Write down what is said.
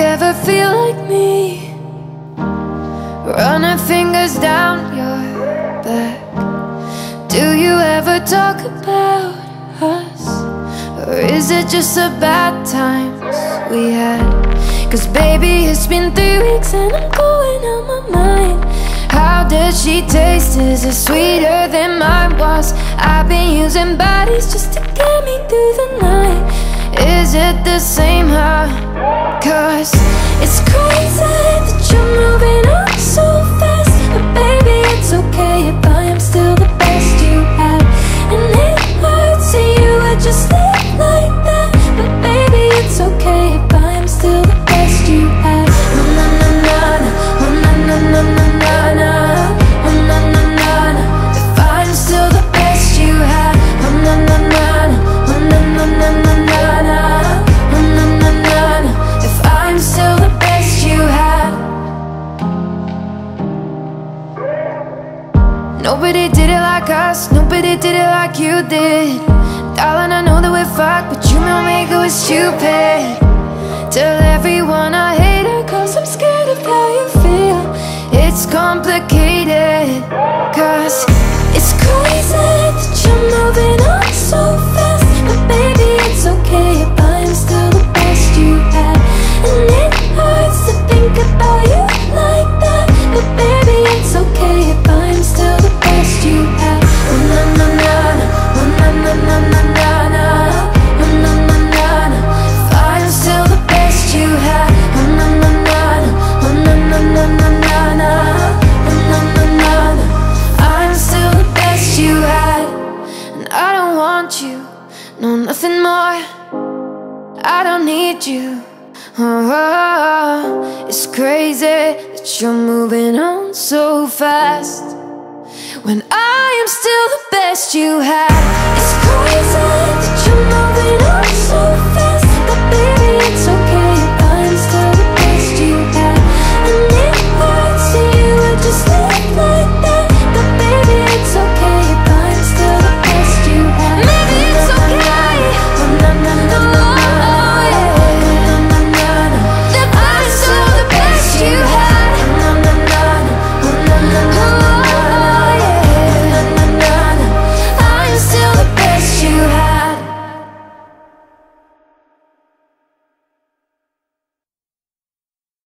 ever feel like me? Running fingers down your back. Do you ever talk about us? Or is it just the bad times we had? 'Cause baby, it's been 3 weeks and I'm going out my mind. How does she taste? Is it sweeter than mine was? I've been using bodies just to get me through the night. Is it the same, huh? 'Cause it's crazy that you're moving on so fast. But baby, it's okay if I am still the best you had. And it hurts that you would just live like that. But baby, it's okay if I am still the best you had. Oh na na na na, oh na na na na na na, oh na na na na. If I'm still the best you had. Oh na na na na, oh na na na na na na, oh na na na na. If I'm still the best you had. Nobody did it like us, nobody did it like you did. Darling, I know that we're fucked, but you know make it was stupid. Tell everyone I hate her, 'cause I'm scared of how you feel. It's complicated, 'cause it's crazy that you're moving on so fast. But baby, it's okay if I am still the best you had. And it hurts to think about you like that. But baby, it's okay if I am still the best you had. Oh na na na na, oh na na na na na na, oh na na na na. If I'm still the best you had. Oh na na na na, oh na na na na na na, oh na na na na. I'm still the best you had. And I don't want you, no nothing more. I don't need you. Oh, it's crazy that you're moving on so fast when I am still the best you had. It's crazy that you're